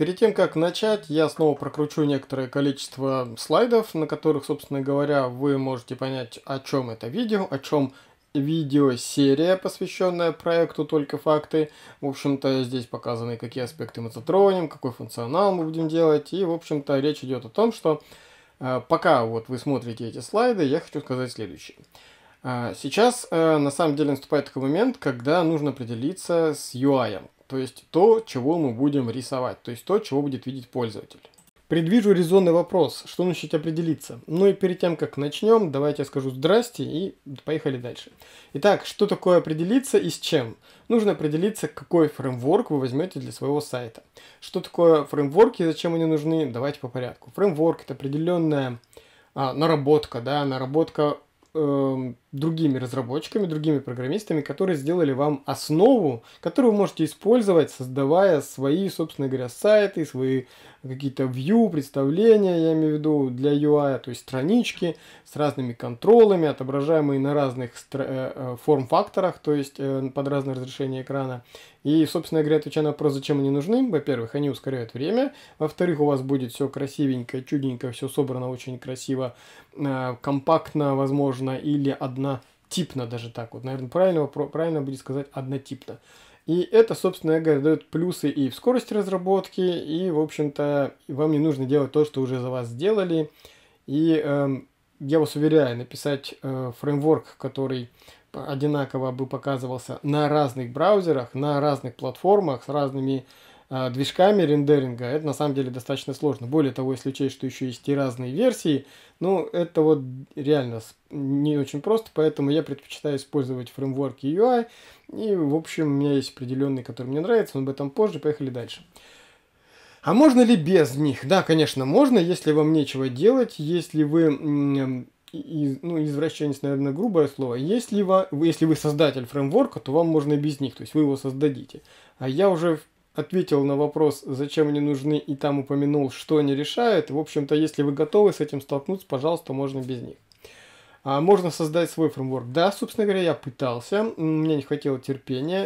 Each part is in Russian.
Перед тем, как начать, я снова прокручу некоторое количество слайдов, на которых, собственно говоря, вы можете понять, о чем это видео, о чем видеосерия, посвященная проекту «Только факты». В общем-то, здесь показаны, какие аспекты мы затронем, какой функционал мы будем делать. И, в общем-то, речь идет о том, что пока вот вы смотрите эти слайды, я хочу сказать следующее. Сейчас, на самом деле, наступает такой момент, когда нужно определиться с UI. То есть то, чего мы будем рисовать, то есть то, чего будет видеть пользователь. Предвижу резонный вопрос, что начать определиться. Ну и перед тем, как начнем, давайте я скажу здрасте и поехали дальше. Итак, что такое определиться и с чем? Нужно определиться, какой фреймворк вы возьмете для своего сайта. Что такое фреймворки и зачем они нужны? Давайте по порядку. Фреймворк — это определенная наработка, наработка другими разработчиками, другими программистами, которые сделали вам основу, которую вы можете использовать, создавая свои, собственно говоря, сайты, свои какие-то view, представления, я имею в виду, для UI, то есть странички с разными контролами, отображаемые на разных форм-факторах, то есть под разное разрешение экрана. И, собственно говоря, отвечая на вопрос, зачем они нужны, во-первых, они ускоряют время, во-вторых, у вас будет все красивенько, чудненько, все собрано очень красиво, компактно, возможно, или однотипно даже так вот. Наверное, правильно будет сказать однотипно. И это, собственно говоря, дает плюсы и в скорости разработки, и, в общем-то, вам не нужно делать то, что уже за вас сделали. И я вас уверяю, написать фреймворк, который одинаково бы показывался на разных браузерах, на разных платформах, с разными движками рендеринга, это на самом деле достаточно сложно. Более того, если учесть, что еще есть и разные версии, ну, это вот реально не очень просто, поэтому я предпочитаю использовать фреймворки UI, и, в общем, у меня есть определенный, который мне нравится, но об этом позже, поехали дальше. А можно ли без них? Да, конечно, можно, если вам нечего делать, если вы извращенец, наверное, грубое слово. Если вы создатель фреймворка, то вам можно и без них, то есть вы его создадите. А я уже ответил на вопрос, зачем они нужны, и там упомянул, что они решают. В общем-то, если вы готовы с этим столкнуться, пожалуйста, можно без них. Можно создать свой фреймворк. Да, собственно говоря, я пытался, мне не хватило терпения.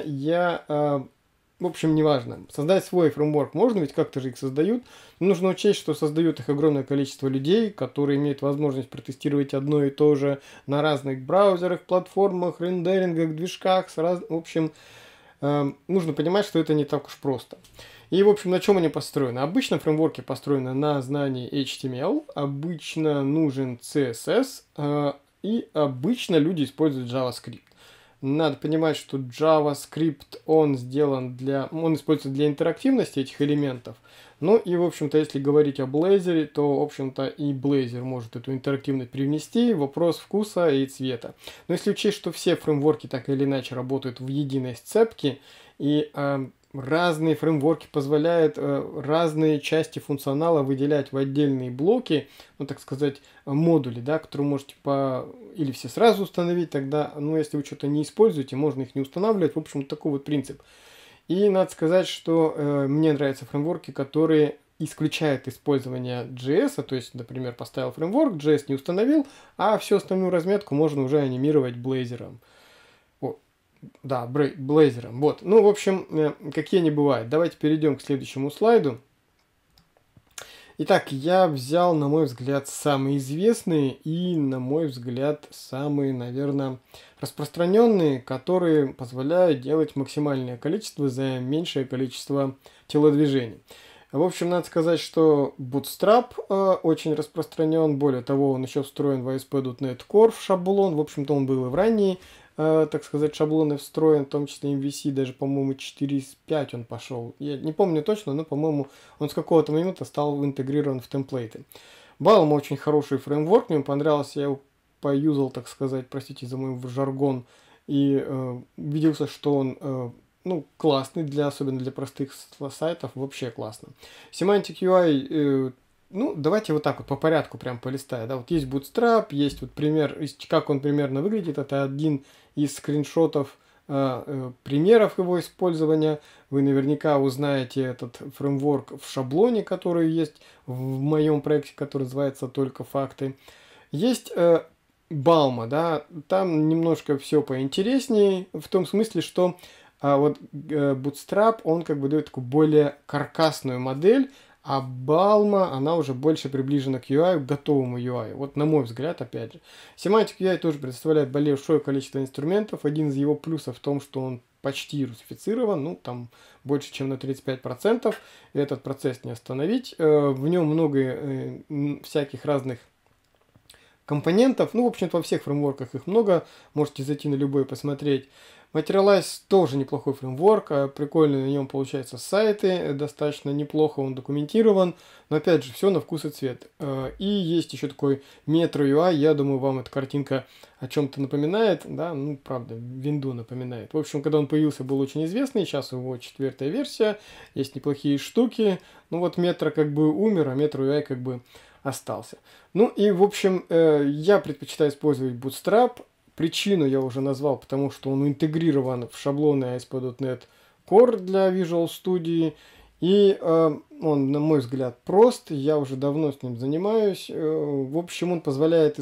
В общем, неважно. Создать свой фреймворк можно, ведь как-то же их создают. Но нужно учесть, что создают их огромное количество людей, которые имеют возможность протестировать одно и то же на разных браузерах, платформах, рендерингах, движках. В общем, нужно понимать, что это не так уж просто. И, в общем, на чем они построены? Обычно фреймворки построены на знании HTML, обычно нужен CSS, и обычно люди используют JavaScript. Надо понимать, что JavaScript, он используется для интерактивности этих элементов. Ну и, в общем-то, если говорить о Blazor, то, в общем-то, и Blazor может эту интерактивность привнести. Вопрос вкуса и цвета. Но если учесть, что все фреймворки так или иначе работают в единой сцепке, и разные фреймворки позволяют разные части функционала выделять в отдельные блоки, ну, так сказать, модули, да, которые можете или все сразу установить, тогда, ну, если вы что-то не используете, можно их не устанавливать. В общем, такой вот принцип. И надо сказать, что мне нравятся фреймворки, которые исключают использование JS, то есть, например, поставил фреймворк, JS не установил, а всю остальную разметку можно уже анимировать Blazor. Да, Blazor. Вот. Ну, в общем, какие они бывают. Давайте перейдем к следующему слайду. Итак, я взял, на мой взгляд, самые известные и, на мой взгляд, самые, наверное, распространенные, которые позволяют делать максимальное количество за меньшее количество телодвижений. В общем, надо сказать, что Bootstrap очень распространен. Более того, он еще встроен в ASP.NET Core в шаблон. В общем-то, он был и в ранние, так сказать, шаблоны встроен, в том числе MVC, даже, по-моему, 4.5 он пошел. Я не помню точно, но, по-моему, он с какого-то момента стал интегрирован в темплейты. Balm очень хороший фреймворк, мне понравился, я его поюзал, так сказать, простите за мой жаргон, и убедился, что он классный, особенно для простых сайтов, вообще классно. Semantic UI, давайте вот так вот по порядку прям полистаю. Да, вот есть Bootstrap, есть вот пример, как он примерно выглядит. Это один из скриншотов примеров его использования. Вы наверняка узнаете этот фреймворк в шаблоне, который есть в моем проекте, который называется «Только факты». Есть Balm, да, там немножко все поинтереснее, в том смысле, что А вот Bootstrap, он как бы дает такую более каркасную модель, а Balma, она уже больше приближена к UI, к готовому UI. Вот на мой взгляд, опять же. Semantic UI тоже предоставляет большое количество инструментов. Один из его плюсов в том, что он почти русифицирован, ну, там больше, чем на 35%. И этот процесс не остановить. В нем много всяких разных компонентов. Ну, в общем-то, во всех фреймворках их много. Можете зайти на любой посмотреть. Materialize тоже неплохой фреймворк, прикольно на нем получаются сайты, достаточно неплохо он документирован, но опять же, все на вкус и цвет. И есть еще такой Metro UI, я думаю, вам эта картинка о чем-то напоминает, да, ну, правда, винду напоминает. В общем, когда он появился, был очень известный, сейчас у него 4-я версия, есть неплохие штуки, ну вот Metro как бы умер, а Metro UI как бы остался. Ну и, в общем, я предпочитаю использовать Bootstrap. Причину я уже назвал, потому что он интегрирован в шаблоны ASP.NET Core для Visual Studio. И он, на мой взгляд, прост. Я уже давно с ним занимаюсь. В общем, он позволяет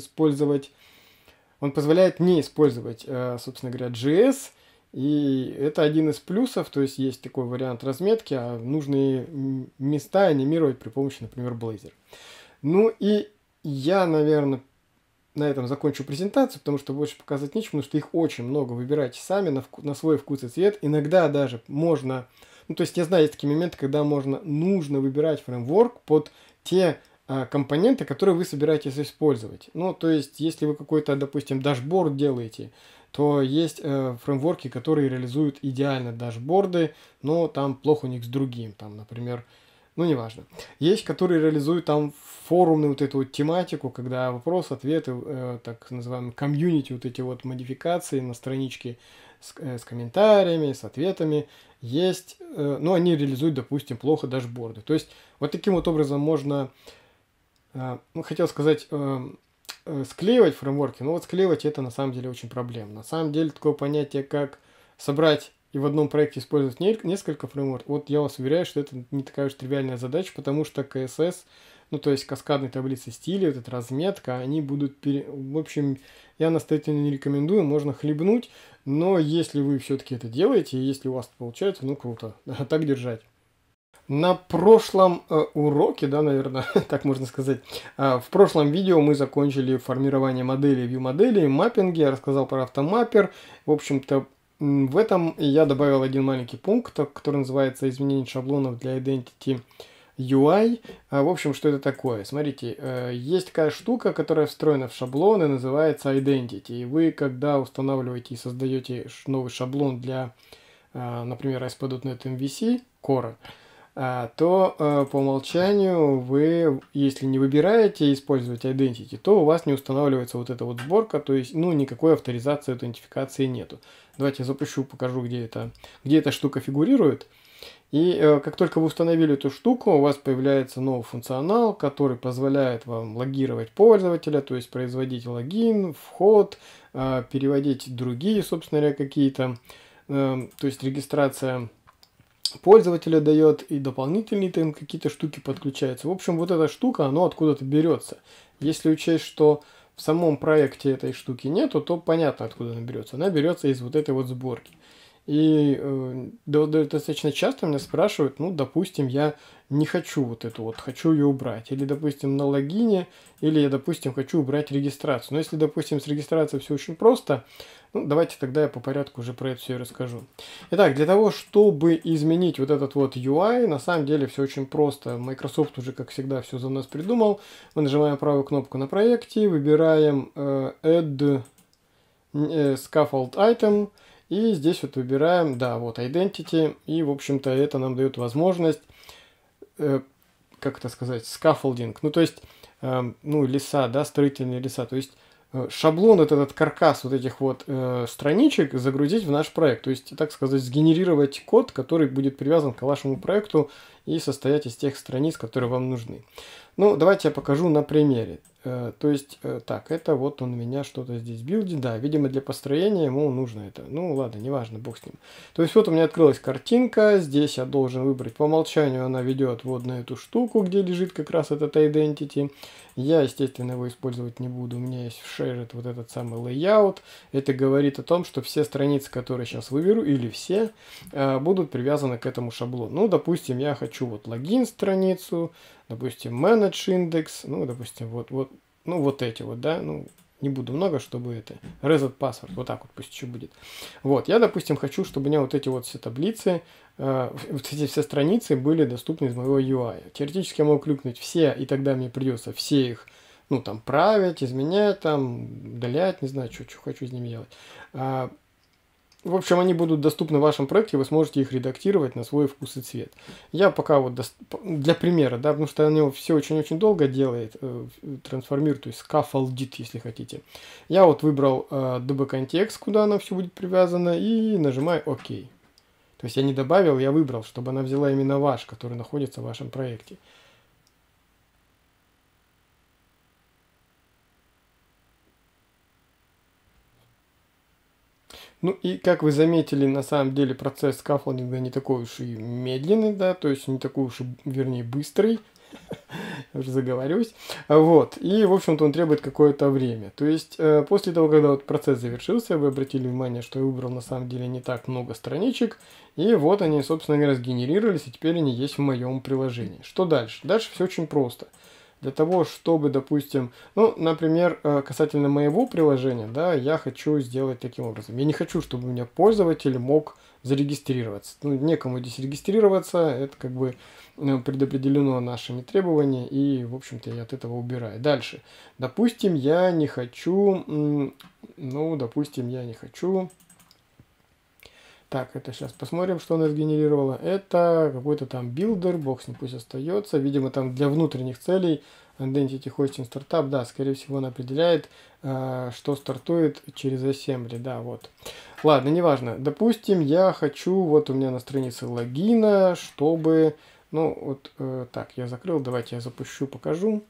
не использовать, собственно говоря, JS. И это один из плюсов. То есть есть такой вариант разметки, а нужные места анимировать при помощи, например, Blazor. Ну и я, наверное, на этом закончу презентацию, потому что больше показать нечего, потому что их очень много. Выбирайте сами на свой вкус и цвет. Иногда даже можно... Ну, то есть я знаю, есть такие моменты, когда нужно выбирать фреймворк под те компоненты, которые вы собираетесь использовать. Ну, то есть, если вы какой-то, допустим, дашборд делаете, то есть фреймворки, которые реализуют идеально дашборды, но там плохо у них с другим. Там, например, ну, неважно. Есть, которые реализуют там форумную вот эту вот тематику, когда вопрос, ответы, так называемые комьюнити, вот эти вот модификации на страничке с комментариями, с ответами есть, но они реализуют, допустим, плохо дашборды. То есть вот таким вот образом можно, ну, хотел сказать, склеивать фреймворки, но вот склеивать это на самом деле очень проблемно. На самом деле такое понятие, как собрать и в одном проекте использовать несколько фреймворков, вот я вас уверяю, что это не такая уж тривиальная задача, потому что CSS, ну, то есть каскадные таблицы стилей, вот эта разметка, они будут... В общем, я настоятельно не рекомендую, можно хлебнуть, но если вы все-таки это делаете, и если у вас это получается, ну, круто, так держать. На прошлом уроке, да, наверное, так можно сказать, в прошлом видео мы закончили формирование модели, view-моделей, маппинги, я рассказал про автомаппер, в общем-то, в этом я добавил один маленький пункт, который называется «Изменение шаблонов для Identity UI». В общем, что это такое? Смотрите, есть такая штука, которая встроена в шаблон и называется Identity. И вы, когда устанавливаете и создаете новый шаблон для, например, ASP.NET MVC Core, то по умолчанию вы, если не выбираете использовать Identity, то у вас не устанавливается вот эта вот сборка, то есть, ну, никакой авторизации, аутентификации нету. Давайте я запущу, покажу, где эта штука фигурирует. И как только вы установили эту штуку, у вас появляется новый функционал, который позволяет вам логировать пользователя, то есть производить логин, вход, переводить другие, собственно говоря, какие-то, то есть регистрация пользователя дает, и дополнительные там какие-то штуки подключаются. В общем, вот эта штука, она откуда-то берется. Если учесть, что в самом проекте этой штуки нету, то понятно, откуда она берется. Она берется из вот этой вот сборки. И достаточно часто меня спрашивают, ну, допустим, я не хочу вот эту вот, хочу ее убрать. Или, допустим, на логине, или я, допустим, хочу убрать регистрацию. Но если, допустим, с регистрацией все очень просто, ну, давайте тогда я по порядку уже про это все и расскажу. Итак, для того, чтобы изменить вот этот вот UI, на самом деле все очень просто. Microsoft уже, как всегда, все за нас придумал. Мы нажимаем правую кнопку на проекте, выбираем Add Scaffold Item, и здесь вот выбираем, да, вот Identity, и, в общем-то, это нам дает возможность, как это сказать, scaffolding, ну, то есть, ну, леса, да, строительные леса, то есть шаблон, этот каркас вот этих вот страничек загрузить в наш проект, то есть, так сказать, сгенерировать код, который будет привязан к вашему проекту и состоять из тех страниц, которые вам нужны. Ну, давайте я покажу на примере. То есть, так, это вот он у меня что-то здесь билдит. Да, видимо, для построения ему нужно это. Ну, ладно, неважно, бог с ним. То есть, вот у меня открылась картинка. Здесь я должен выбрать по умолчанию. Она ведет вот на эту штуку, где лежит как раз этот identity. Я, естественно, его использовать не буду. У меня есть в Shared вот этот самый layout. Это говорит о том, что все страницы, которые сейчас выберу, или все, будут привязаны к этому шаблону. Ну, допустим, я хочу вот логин страницу, допустим, manage index, ну, допустим, ну, вот эти вот, да, ну, не буду много, чтобы это, reset password, вот так вот пусть еще будет. Вот, я, допустим, хочу, чтобы у меня вот эти вот все таблицы, вот эти все страницы были доступны из моего UI. Теоретически я могу кликнуть все, и тогда мне придется все их, ну, там, править, изменять, там, удалять, не знаю, что хочу с ними делать. В общем, они будут доступны в вашем проекте, вы сможете их редактировать на свой вкус и цвет. Я пока вот для примера, да, потому что оно все очень-очень долго делает, трансформирует, то есть scaffoldит, если хотите. Я вот выбрал db-контекст, куда оно все будет привязано, и нажимаю ОК. То есть я не добавил, я выбрал, чтобы она взяла именно ваш, который находится в вашем проекте. Ну и как вы заметили, на самом деле процесс скаффолдинга не такой уж и медленный, да, то есть не такой уж и, вернее, быстрый, я уже заговорюсь. Вот, и, в общем-то, он требует какое-то время. То есть после того, когда вот процесс завершился, вы обратили внимание, что я выбрал на самом деле не так много страничек, и вот они, собственно говоря, сгенерировались, и теперь они есть в моем приложении. Что дальше? Дальше все очень просто. Для того, чтобы, допустим, ну, например, касательно моего приложения, да, я хочу сделать таким образом. Я не хочу, чтобы у меня пользователь мог зарегистрироваться. Ну, некому здесь регистрироваться, это как бы предопределено нашими требованиями, и, в общем-то, я от этого убираю. Дальше. Допустим, я не хочу, ну, допустим, я не хочу... Так, это сейчас посмотрим, что она сгенерировала. Это какой-то там билдер, бог с ним пусть остается. Видимо, там для внутренних целей Identity Hosting Startup, да, скорее всего, он определяет, что стартует через Assembly, да, вот. Ладно, неважно. Допустим, я хочу, вот у меня на странице логина, чтобы, ну, вот, так, я закрыл, давайте я запущу, покажу.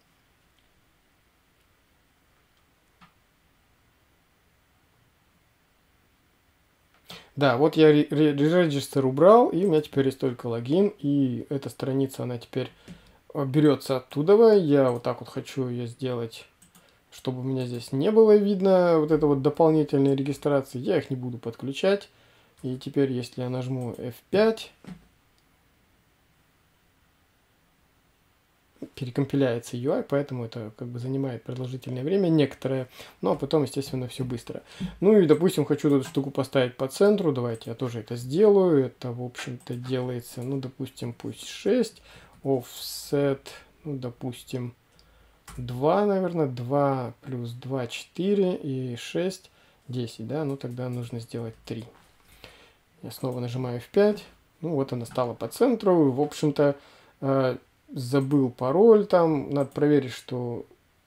Да, вот я регистр убрал, и у меня теперь есть только логин, и эта страница, она теперь берется оттуда. Я вот так вот хочу ее сделать, чтобы у меня здесь не было видно вот это вот дополнительной регистрации. Я их не буду подключать. И теперь, если я нажму F5, перекомпиляется UI, поэтому это как бы занимает продолжительное время некоторое, но потом, естественно, все быстро. Ну и, допустим, хочу эту штуку поставить по центру, давайте я тоже это сделаю. Это, в общем-то, делается, ну, допустим, пусть 6, offset, ну, допустим, 2, наверное, 2 плюс 2, 4 и 6, 10, да, ну тогда нужно сделать 3. Я снова нажимаю F5, ну вот она стала по центру, в общем-то, забыл пароль там, надо проверить, что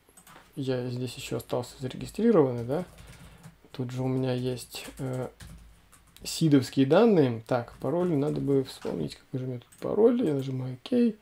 я здесь еще остался зарегистрированный, да, тут же у меня есть сидовские данные, так, пароль, надо бы вспомнить, какой же у меня тут пароль, я нажимаю OK,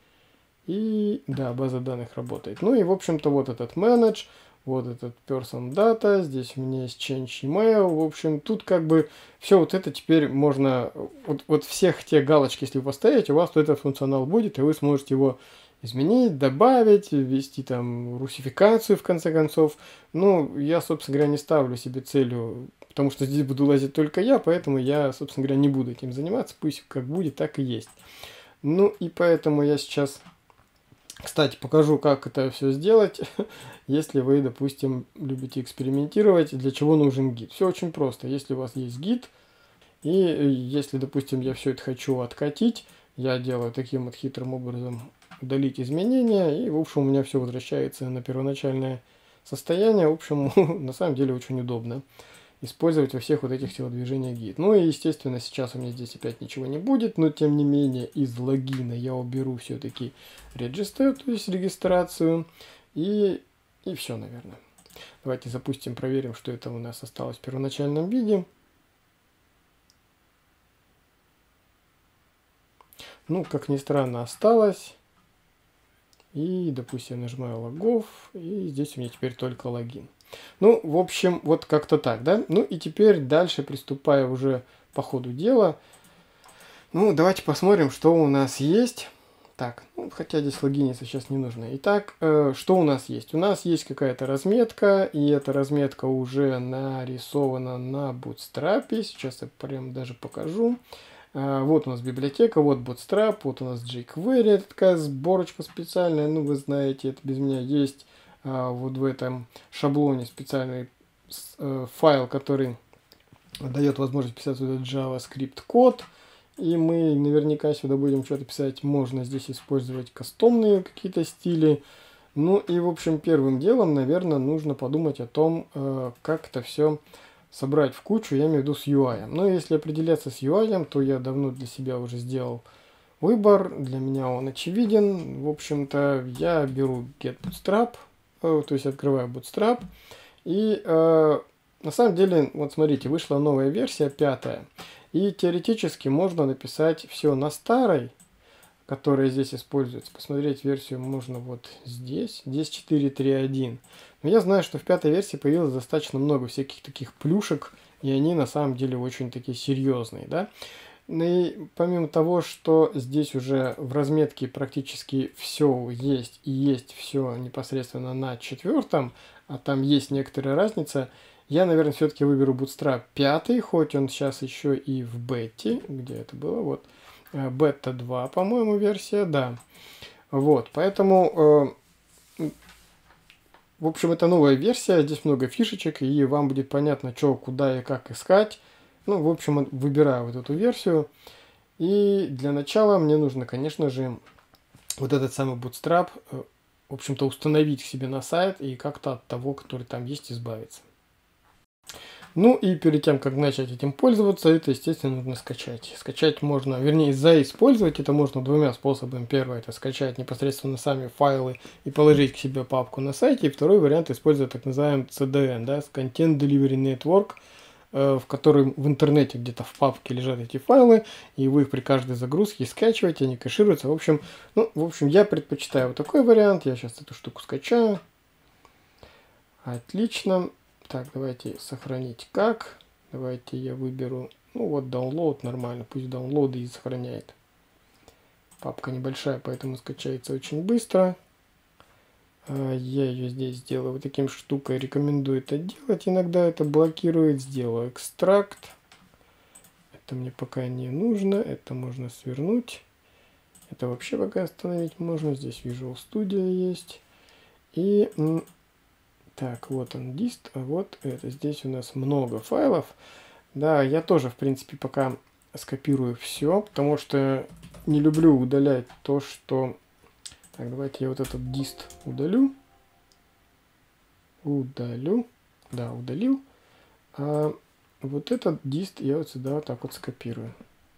и да, база данных работает. Ну и, в общем-то, вот этот manage, вот этот person data, здесь у меня есть change email, в общем, тут как бы все вот это теперь можно, вот всех те галочки, если вы поставите, у вас этот функционал будет, и вы сможете его изменить, добавить, ввести там русификацию в конце концов. Ну, я, собственно говоря, не ставлю себе целью, потому что здесь буду лазить только я, поэтому я, собственно говоря, не буду этим заниматься, пусть как будет, так и есть. Ну и поэтому я сейчас... Кстати, покажу, как это все сделать, если вы, допустим, любите экспериментировать, для чего нужен гид. Все очень просто. Если у вас есть гид, и если, допустим, я все это хочу откатить, я делаю таким вот хитрым образом удалить изменения, и, в общем, у меня все возвращается на первоначальное состояние. В общем, на самом деле очень удобно использовать во всех вот этих телодвижениях гид. Ну и, естественно, сейчас у меня здесь опять ничего не будет, но тем не менее из логина я уберу все-таки register, то есть регистрацию, и все, наверное. Давайте запустим, проверим, что это у нас осталось в первоначальном виде. Ну, как ни странно, осталось. И, допустим, я нажимаю логов, и здесь у меня теперь только логин. Ну, в общем, вот как-то так, да? Ну и теперь дальше приступая уже по ходу дела. Ну, давайте посмотрим, что у нас есть. Так, ну, хотя здесь логиниться сейчас не нужно. Итак, что у нас есть? У нас есть какая-то разметка, и эта разметка уже нарисована на Bootstrap. Сейчас я прям даже покажу. Вот у нас библиотека, вот Bootstrap, вот у нас jQuery, это такая сборочка специальная, ну вы знаете, это без меня есть. Вот в этом шаблоне специальный файл, который дает возможность писать сюда JavaScript код. И мы наверняка сюда будем что-то писать. Можно здесь использовать кастомные какие-то стили. Ну и, в общем, первым делом, наверное, нужно подумать о том, как это все собрать в кучу, я имею в виду с UI. Но если определяться с UI, то я давно для себя уже сделал выбор. Для меня он очевиден. В общем-то, я беру get bootstrap, то есть открываю Bootstrap. И на самом деле, вот смотрите, вышла новая версия, 5. И теоретически можно написать все на старой, которая здесь используется. Посмотреть версию можно вот здесь, 4.3.1. Но я знаю, что в 5 версии появилось достаточно много всяких таких плюшек, и они на самом деле очень такие серьезные, да. И помимо того, что здесь уже в разметке практически все есть, и есть все непосредственно на 4, а там есть некоторая разница, я, наверное, все-таки выберу Bootstrap 5, хоть он сейчас еще и в бете, где это было, вот, бета 2, по-моему, версия, да. Вот, поэтому, в общем, это новая версия, здесь много фишечек, и вам будет понятно, что, куда и как искать. Ну, в общем, выбираю вот эту версию. И для начала мне нужно, конечно же, вот этот самый Bootstrap, в общем-то, установить к себе на сайт и как-то от того, который там есть, избавиться. Ну и перед тем, как начать этим пользоваться, это, естественно, нужно скачать. Скачать можно, вернее, заиспользовать это можно двумя способами. Первый — это скачать непосредственно сами файлы и положить к себе папку на сайте. И второй вариант — использовать так называемый CDN, да, Content Delivery Network, в котором в интернете где-то в папке лежат эти файлы, и вы их при каждой загрузке скачиваете, они кэшируются. В общем, я предпочитаю вот такой вариант. Я сейчас эту штуку скачаю. Отлично. Так, давайте сохранить как. Давайте я выберу, ну вот, download, нормально, пусть download и сохраняет. Папка небольшая, поэтому скачается очень быстро. Я ее здесь сделаю вот таким штукой, рекомендую это делать. Иногда это блокирует. Сделаю экстракт. Это мне пока не нужно, это можно свернуть. Это вообще пока остановить можно. Здесь Visual Studio есть. И так, вот он дист, а вот это. Здесь у нас много файлов. Да, я тоже, в принципе, пока скопирую все, потому что не люблю удалять то, что... Так, давайте я вот этот дист удалю. Да, удалил. А вот этот дист я вот сюда вот так вот скопирую.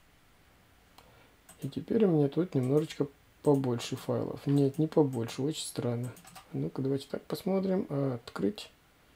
И теперь у меня тут немножечко побольше файлов. Нет, не побольше, очень странно. Ну-ка, давайте так посмотрим. Открыть.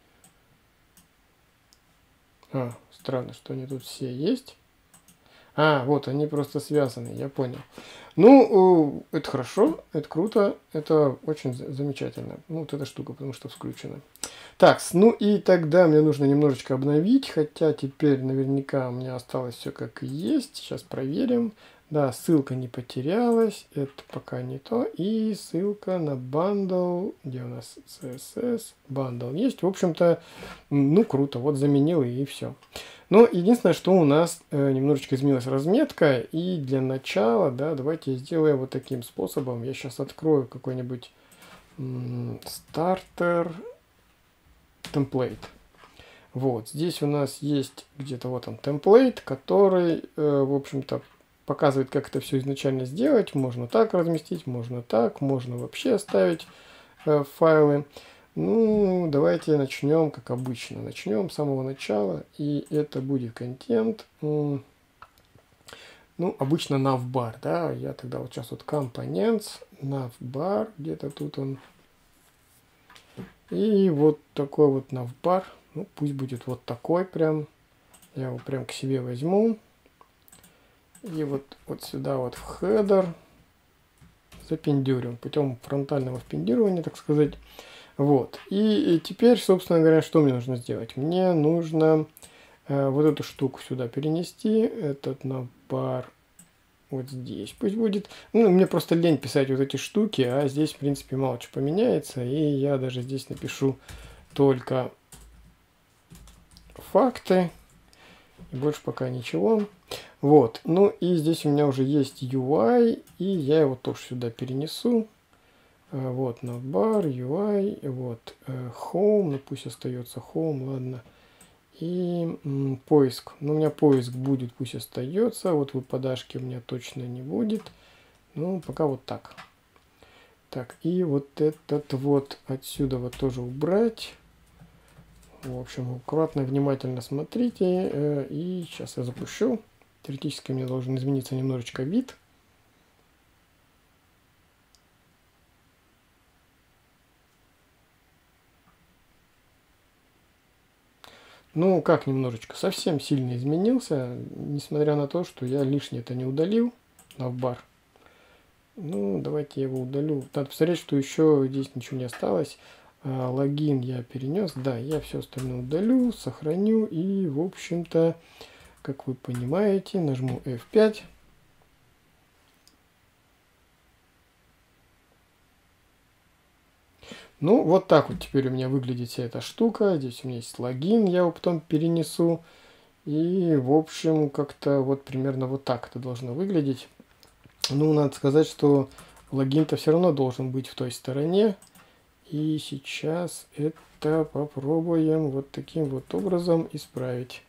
Странно, что они тут все есть. Вот, они просто связаны, я понял. Ну, это хорошо, это круто, это очень замечательно. Ну, вот эта штука, потому что включена. Так, ну и тогда мне нужно немножечко обновить, хотя теперь наверняка у меня осталось все как и есть. Сейчас проверим. Да, ссылка не потерялась, это пока не то. И ссылка на bundle, где у нас CSS, bundle есть. В общем-то, ну круто, вот заменил и все. Но единственное, что у нас немножечко изменилась разметка. И для начала, да, давайте я сделаю вот таким способом. Я сейчас открою какой-нибудь стартер темплейт. Вот, здесь у нас есть где-то вот он темплейт, который, в общем-то, показывает, как это все изначально сделать. Можно так разместить, можно так, можно вообще оставить файлы. Ну, давайте начнем, как обычно. Начнем с самого начала, и это будет контент. Ну, обычно navbar, да. Я тогда вот сейчас вот components, navbar, где-то тут он. И вот такой вот navbar. Ну, пусть будет вот такой прям. Я его прям к себе возьму. И вот сюда вот в header запендюрим путем фронтального впендюривания, так сказать. Вот. И теперь, собственно говоря, что мне нужно сделать? Мне нужно вот эту штуку сюда перенести, этот навбар вот здесь пусть будет. Ну, мне просто лень писать вот эти штуки, а здесь, в принципе, мало что поменяется, и я даже здесь напишу только факты, и больше пока ничего. Вот, ну и здесь у меня уже есть UI, и я его тоже сюда перенесу. Вот, навбар, UI, вот, home, ну пусть остается home, ладно. И поиск. Ну, у меня поиск будет, пусть остается. Вот выпадашки у меня точно не будет. Ну, пока вот так. Так, и вот этот вот отсюда вот тоже убрать. В общем, аккуратно, внимательно смотрите. И сейчас я запущу. Теоретически мне должен измениться немножечко вид. Ну, как немножечко, совсем сильно изменился, несмотря на то, что я лишнее это не удалил, навбар. Ну, давайте я его удалю. Надо посмотреть, что еще здесь ничего не осталось. Логин я перенес, да, я все остальное удалю, сохраню и, в общем-то, как вы понимаете, нажму F5. Ну, вот так вот теперь у меня выглядит вся эта штука. Здесь у меня есть логин, я его потом перенесу. И, в общем, как-то вот примерно вот так это должно выглядеть. Ну, надо сказать, что логин-то все равно должен быть в той стороне. И сейчас это попробуем вот таким вот образом исправить.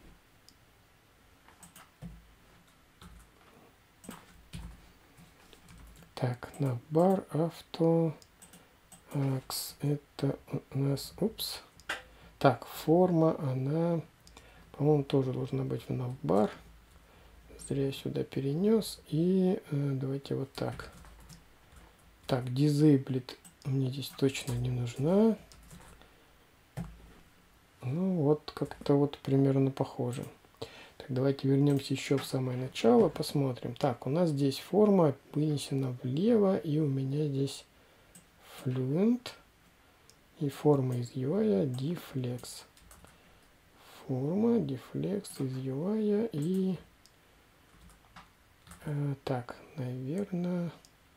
Так, навбар, авто, акс, это у нас, упс. Так, форма, она, по-моему, тоже должна быть в навбар. Зря я сюда перенес. И давайте вот так. Так, disabled мне здесь точно не нужна. Ну, вот как-то вот примерно похоже. Так, давайте вернемся еще в самое начало, посмотрим. Так, у нас здесь форма вынесена влево, и у меня здесь fluent. И форма из UI deflex. Форма deflex из UI и... так, наверное...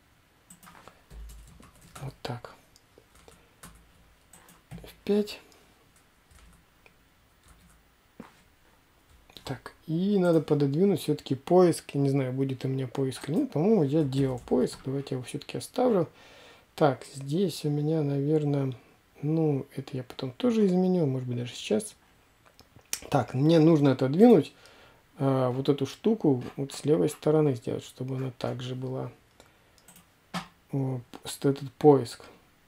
Вот так. F5. Так, и надо пододвинуть все-таки поиск. Я не знаю, будет у меня поиск или нет. По-моему, я делал поиск. Давайте я его все-таки оставлю. Так, здесь у меня, наверное... Ну, это я потом тоже изменю. Может быть, даже сейчас. Так, мне нужно отодвинуть вот эту штуку вот с левой стороны сделать, чтобы она также была. Этот поиск.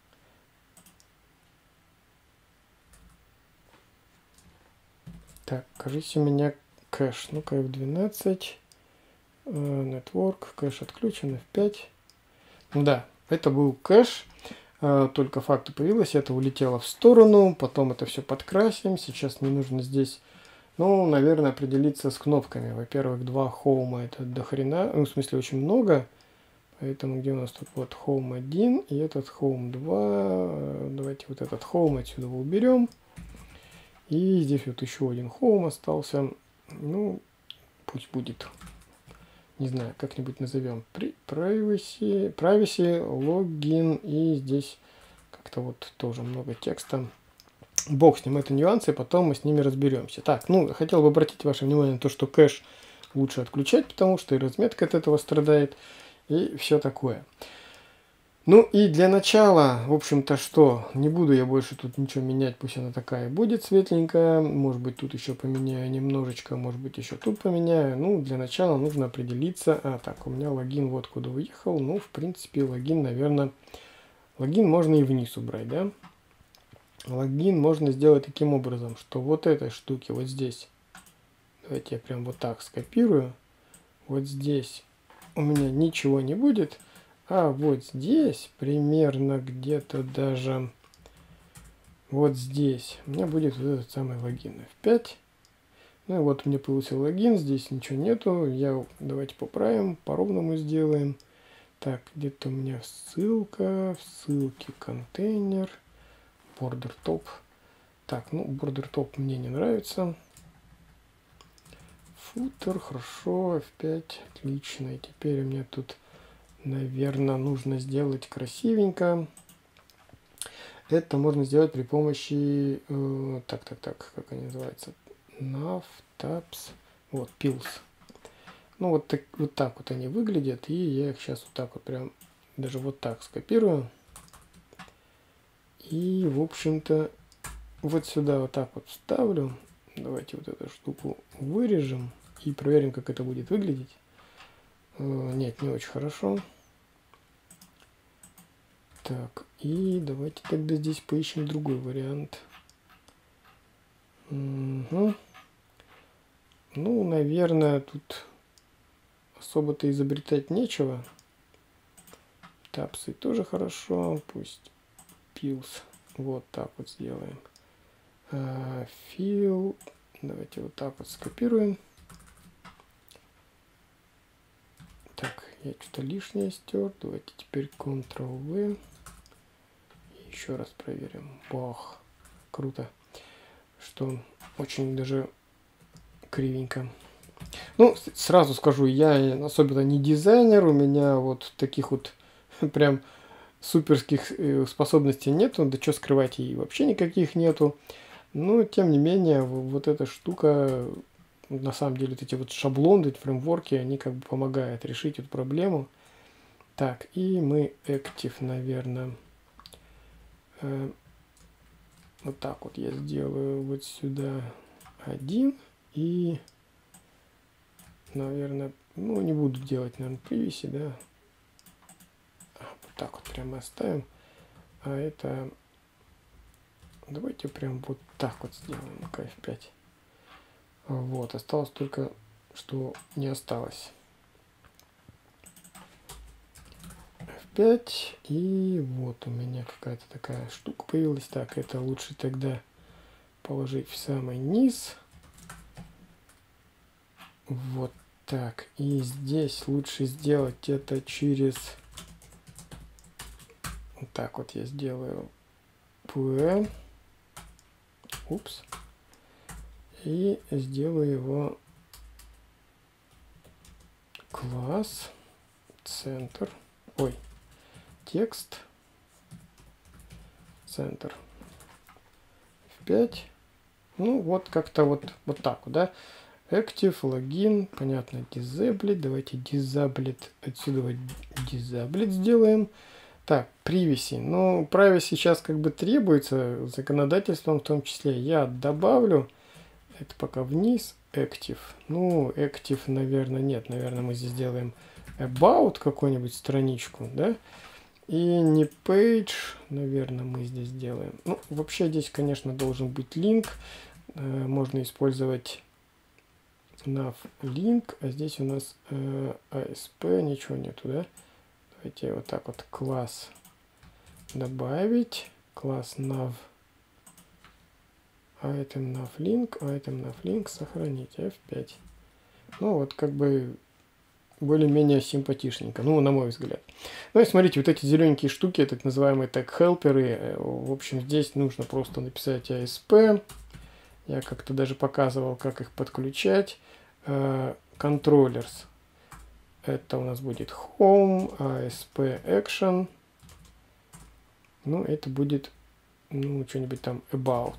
Так, кажется, у меня кэш. Ну-ка, F12. Network. Кэш отключен. F5. Да, это был кэш. Только факта появилось. Это улетело в сторону. Потом это все подкрасим. Сейчас мне нужно здесь, ну, наверное, определиться с кнопками. Во-первых, два хоума. Это до хрена. Ну, в смысле, очень много. Поэтому где у нас тут вот home 1 и этот home 2. Давайте вот этот home отсюда уберем. И здесь вот еще один home остался. Ну, пусть будет. Не знаю, как-нибудь назовем. Privacy, login. И здесь как-то вот тоже много текста. Бог с ним, это нюансы, потом мы с ними разберемся. Так, ну, хотел бы обратить ваше внимание на то, что кэш лучше отключать, потому что и разметка от этого страдает. И все такое. Ну и для начала, в общем-то, что? Не буду я больше тут ничего менять, пусть она такая будет светленькая. Может быть, тут еще поменяю немножечко, может быть, еще тут поменяю. Ну, для начала нужно определиться. Так, у меня логин вот куда уехал. Ну, в принципе, логин, наверное... Логин можно и вниз убрать, да? Логин можно сделать таким образом, что вот этой штуки вот здесь. Давайте я прям вот так скопирую. Вот здесь у меня ничего не будет, а вот здесь примерно где-то даже вот здесь у меня будет вот этот самый логин F5. Ну и вот мне появился логин, здесь ничего нету. Давайте поправим, по-ровному сделаем. Так, где-то у меня ссылка, в ссылке контейнер, border top. Так, ну, border top мне не нравится. Футер, хорошо, F5, отлично. И теперь у меня тут, наверное, нужно сделать красивенько. Это можно сделать при помощи, как они называются, nav, tabs, вот, pills. Ну, вот так вот они выглядят, и я их сейчас вот так вот прям, даже вот так скопирую. И, в общем-то, вот сюда вот так вот вставлю. Давайте вот эту штуку вырежем и проверим, как это будет выглядеть. Нет, не очень хорошо. Так, и давайте тогда здесь поищем другой вариант. Угу. Ну, наверное, тут особо-то изобретать нечего. Тапсы тоже хорошо. Пусть pills. Вот так вот сделаем. Fill. Давайте вот так вот скопируем. Так, я что-то лишнее стер. Давайте теперь Ctrl-V. Еще раз проверим. Бах. Круто. Что очень даже кривенько. Ну, сразу скажу, я особенно не дизайнер. У меня вот таких вот прям суперских способностей нету. Да что скрывать, и вообще никаких нету. Но, тем не менее, вот эта штука, на самом деле, вот эти вот шаблоны, эти фреймворки, они как бы помогают решить эту проблему. Так, и мы Active, наверное, вот так вот я сделаю вот сюда один. И, наверное, ну, не буду делать, наверное, привеси, да. Вот так вот прямо оставим. А это... Давайте прям вот так вот сделаем, F5. Вот, осталось только, что не осталось. F5, и вот у меня какая-то такая штука появилась. Так, это лучше тогда положить в самый низ. Вот так, и здесь лучше сделать это через... Вот так вот я сделаю P. Упс. И сделаю его класс, центр, ой, текст, центр, F5. Ну, вот как-то вот так вот, да. Active, логин, понятно, disabled. Давайте disabled, отсюда вот disabled сделаем. Так, privacy. Ну, privacy сейчас как бы требуется законодательством в том числе. Я добавлю, это пока вниз, active. Ну, active, наверное, нет. Наверное, мы здесь сделаем about какую-нибудь страничку, да. И не page, наверное, мы здесь сделаем. Ну, вообще здесь, конечно, должен быть link. Можно использовать nav link, а здесь у нас ASP, ничего нету, да. Давайте вот так вот класс добавить, класс nav, item nav link, сохранить, F5. Ну вот как бы более-менее симпатичненько, ну на мой взгляд. Ну и смотрите, вот эти зелененькие штуки, так называемые тег-хелперы, в общем здесь нужно просто написать ASP. Я как-то даже показывал, как их подключать. Controllers. Это у нас будет Home, ASP Action. Ну, это будет, ну, что-нибудь там About.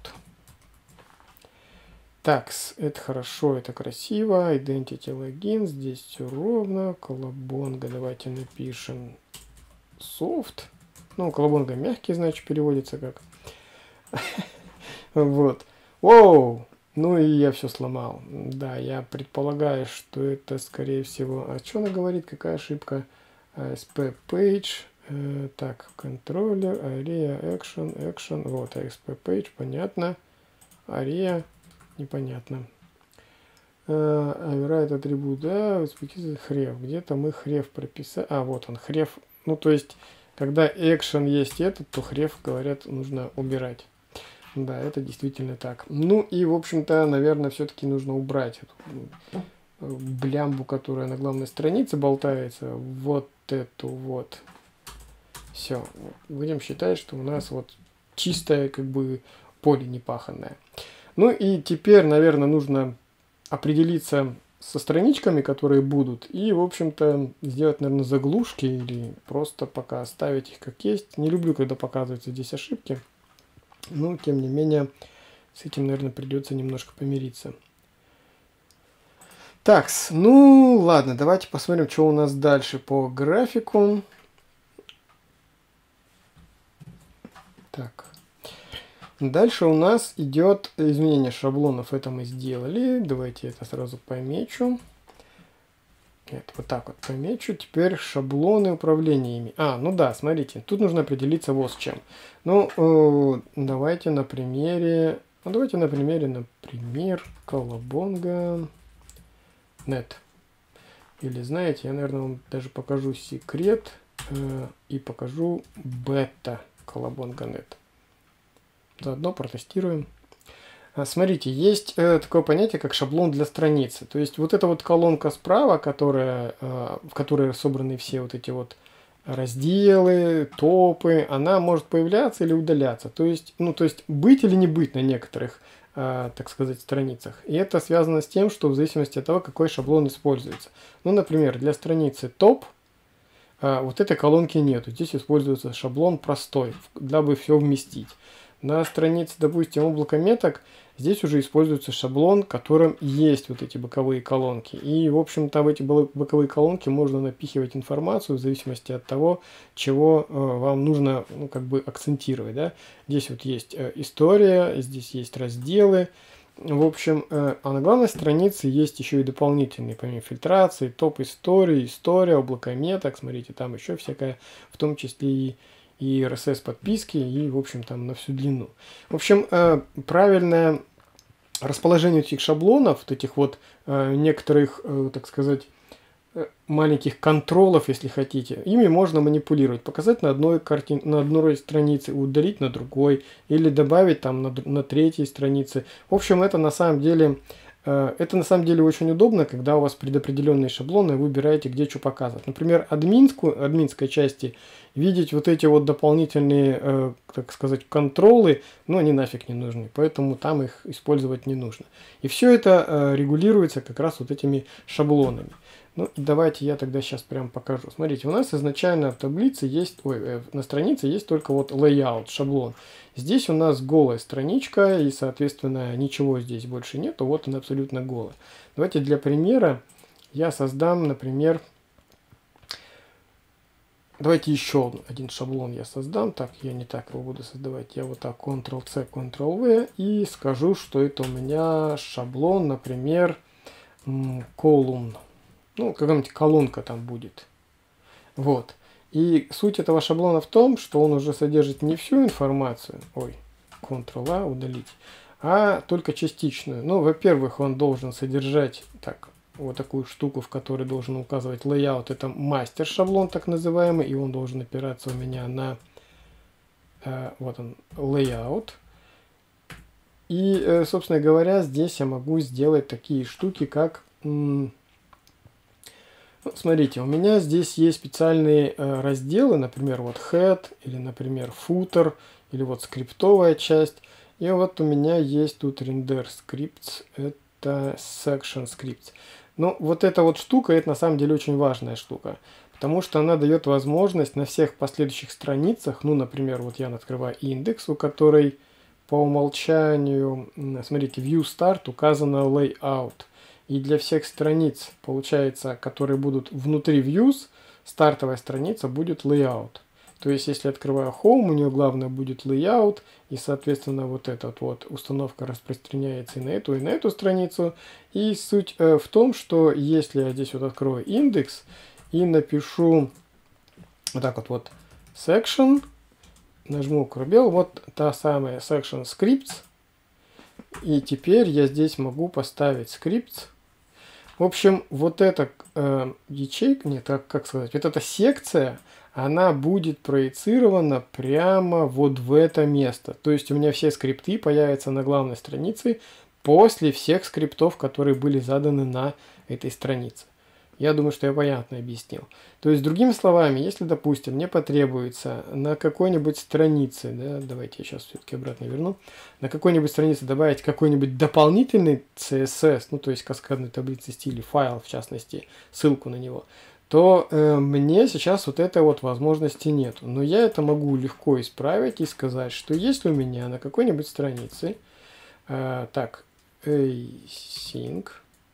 Tags. Это хорошо, это красиво. Identity Login. Здесь все ровно. Колобонга. Давайте напишем Soft. Ну, колобонга мягкий, значит, переводится как. Вот. Воу! Ну и я все сломал. Да, я предполагаю, что это, скорее всего... А что она говорит? Какая ошибка? ASP Page. Так, контроллер, Aria, Action. Вот, ASP Page, понятно. Aria, непонятно. Override атрибут, да, хрев. Где-то мы хрев прописали. А, вот он, хрев. Ну, то есть, когда Action есть этот, то хрев, говорят, нужно убирать. Да, это действительно так. Ну и, в общем-то, наверное, все-таки нужно убрать эту блямбу, которая на главной странице болтается. Вот эту вот. Все. Будем считать, что у нас вот чистое как бы поле непаханное. Ну и теперь, наверное, нужно определиться со страничками, которые будут, и, в общем-то, сделать, наверное, заглушки или просто пока оставить их как есть. Не люблю, когда показываются здесь ошибки, но, тем не менее, с этим, наверное, придется немножко помириться. Так, ну ладно, давайте посмотрим, что у нас дальше по графику. Так. Дальше у нас идет изменение шаблонов. Это мы сделали. Давайте это сразу помечу. Это вот так вот помечу. Теперь шаблоны управления ими. Ну да, смотрите. Тут нужно определиться вот с чем. Ну, давайте на примере... например, Колобонга Нет. Или, знаете, я, наверное, вам даже покажу секрет и покажу бета Колобонга Нет. Заодно протестируем. Смотрите, есть такое понятие, как шаблон для страницы. То есть вот эта вот колонка справа, в которой собраны все вот эти вот разделы, топы, она может появляться или удаляться. То есть быть или не быть на некоторых, так сказать, страницах. И это связано с тем, что в зависимости от того, какой шаблон используется. Ну, например, для страницы топ вот этой колонки нету. Здесь используется шаблон простой, дабы все вместить. На странице, допустим, облака меток, здесь уже используется шаблон, в котором есть вот эти боковые колонки. И, в общем-то, в эти боковые колонки можно напихивать информацию в зависимости от того, чего вам нужно, ну, как бы акцентировать. Да? Здесь вот есть история, здесь есть разделы. В общем, а на главной странице есть еще и дополнительные, помимо фильтрации, топ истории, история, облако меток. Смотрите, там еще всякое, в том числе и RSS подписки, и, в общем, там на всю длину. В общем, правильное расположение этих шаблонов, вот этих вот некоторых, так сказать, маленьких контролов, если хотите, ими можно манипулировать, показать на одной на одной странице, удалить на другой, или добавить там на третьей странице. В общем, это на самом деле очень удобно, когда у вас предопределенные шаблоны, вы выбираете, где что показывать. Например, админской части видеть вот эти вот дополнительные, так сказать, контролы, но они нафиг не нужны, поэтому там их использовать не нужно. И все это регулируется как раз вот этими шаблонами. Ну, давайте я тогда сейчас прям покажу. Смотрите, у нас изначально в таблице есть, на странице есть только вот layout, шаблон. Здесь у нас голая страничка, и, соответственно, ничего здесь больше нету. Вот она абсолютно голая. Давайте для примера я создам, например, давайте еще один шаблон я создам. Так, я не так его буду создавать. Я вот так Ctrl-C, Ctrl-V и скажу, что это у меня шаблон, например, column. Ну, какая-нибудь колонка там будет. Вот. И суть этого шаблона в том, что он уже содержит не всю информацию, Ctrl-A удалить, а только частичную. Ну, во-первых, он должен содержать вот такую штуку, в которой должен указывать layout. Это мастер шаблон так называемый, и он должен опираться у меня на вот он, layout. И, собственно говоря, здесь я могу сделать такие штуки, как... Смотрите, у меня здесь есть специальные разделы, например, вот head, или, например, footer, или вот скриптовая часть. И вот у меня есть тут render scripts, это section scripts. Но вот эта вот штука, это на самом деле очень важная штука, потому что она дает возможность на всех последующих страницах, ну, например, вот я открываю индекс, у которой по умолчанию, смотрите, view start указано layout. И для всех страниц, получается, которые будут внутри views, стартовая страница будет layout. То есть, если открываю home, у нее главное будет layout, и, соответственно, вот эта вот установка распространяется и на эту страницу. И суть в том, что если я здесь вот открою индекс и напишу вот так вот section, нажму пробел, вот та самая section scripts, и теперь я здесь могу поставить scripts. В общем, вот эта ячейка, как сказать, вот эта секция, она будет проецирована прямо вот в это место. То есть у меня все скрипты появятся на главной странице после всех скриптов, которые были заданы на этой странице. Я думаю, что я понятно объяснил. То есть, другими словами, если, допустим, мне потребуется на какой-нибудь странице, да, давайте я сейчас все-таки обратно верну, на какой-нибудь странице добавить какой-нибудь дополнительный CSS, ну, то есть каскадной таблицы стиля, файл, в частности, ссылку на него, то мне сейчас вот этой вот возможности нет. Но я это могу легко исправить и сказать, что если у меня на какой-нибудь странице, так, async,